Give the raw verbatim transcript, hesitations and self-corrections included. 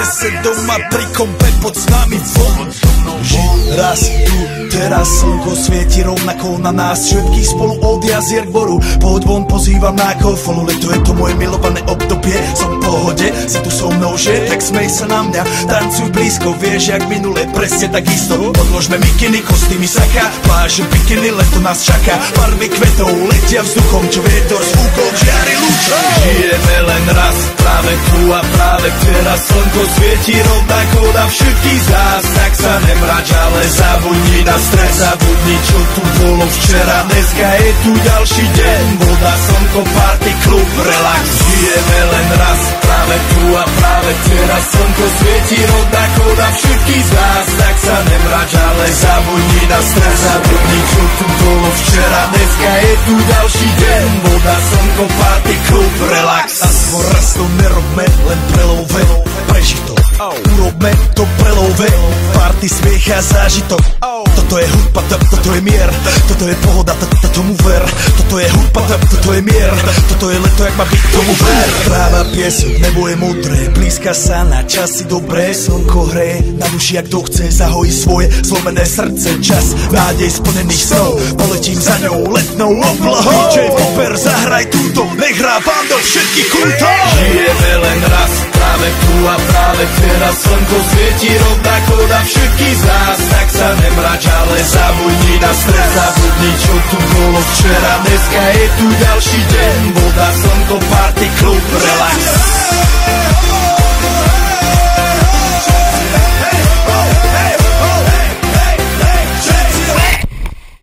deset doma pri kompe pod s nami von. Ži raz tu, teraz slnko svieti rovnako na nás všetkých spolu od jazier k boru. Pohoď von, pozývam na kofolu, leto je to moje milované obdobie. Som v pohode, si tu so mnou, že? Tak smej sa na mňa, tancuj blízko, vieš jak minule, presne tak isto. Odložme mikiny, kostýmy, saka, pláže, bikiny, leto nás čaká. Farby kvetov letia vzduchom, čo vietor zvúkol, žiari lúčom. Žijeme len raz, práve tu a práve teraz slnko svieti rovnako na všetkých z nás. Tak sa nemrač, ale zabudni na stres, zabudni čo tu bolo včera. Dneska je tu ďalší deň, voda, slnko, party, klub, relax. Žijeme len raz, práve tu a práve teraz slnko svieti rovnako na všetkých z nás. Tak sa nemrač, ale zabudni na stres, zabudni čo tu bolo včera. Dneska je tu ďalší deň, voda, slnko, party, klub, relax. Aspoň raz to nerobme, len prelove, prežitok. Urobme to prelove, party, smiech a zážitok. Toto je hudba, toto je mier, toto je pohoda, toto mu ver. Toto je hudba, toto je mier, toto je leto, jak má byť, tomu ver. Práva pieseň, nebo je modré, blízka sa na časy dobré. Slnko hreje na duši, jak to chce, zahojí svoje zlomené srdce. Čas nádej splnených snov, poletím za ňou letnou oblohou. dý džej Popper, zahraj túto, nech hrá vám do všetkých kútov. Žijeme len raz, práve tu a práve teraz slnko svieti rovnako na všetkých z nás. Tak sa nemrač, ale zabudni na stres, zabudni čo tu bolo včera. Dneska je tu ďalší deň, voda, slnko, party, klub, relax.